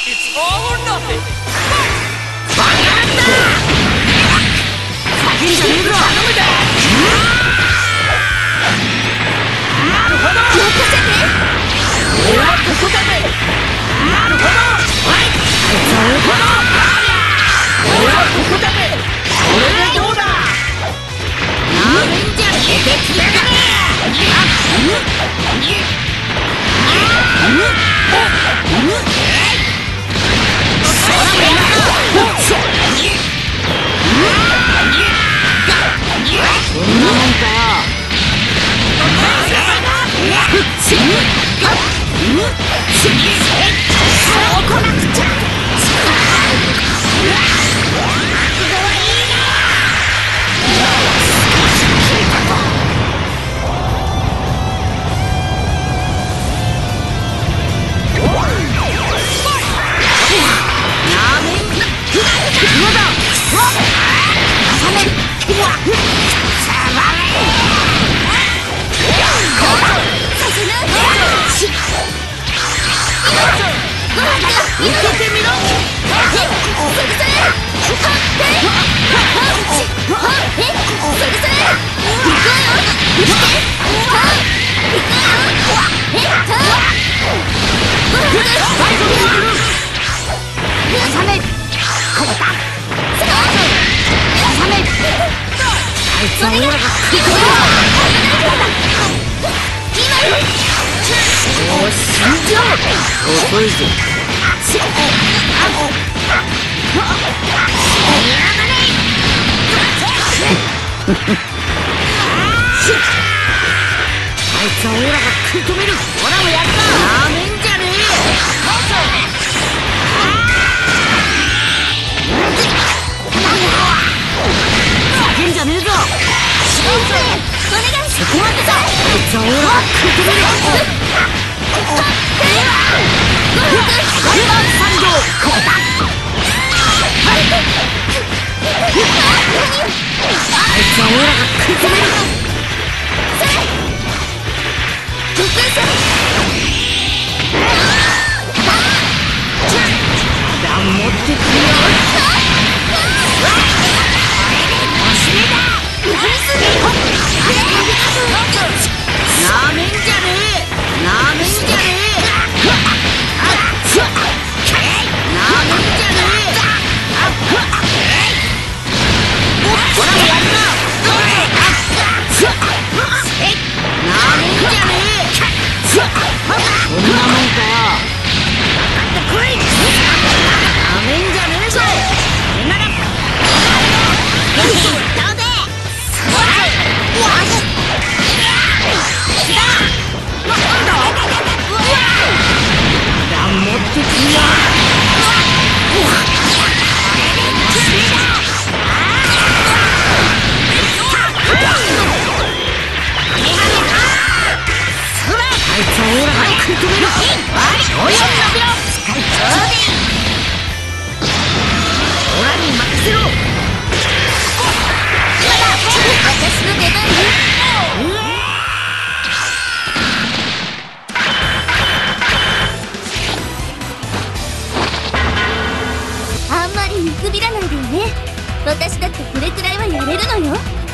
It's all or nothing. バカなんだ。叫んじゃねえぞ。頼むぜ。なるほど。任せて。俺はここだぜ。なるほど。はい。なるほど。俺はここだぜ。これでどうだ。なめんじゃ出てきやがれ。遅いぞ。あいつはオラが食い止める。オラもやった。なめんじゃねえ。叫んじゃねえぞ。お願いします。そこまでだ。あいつはオラが食い止める。 あんまり見くびらないでよね。私だってこれくらいはやれるのよ。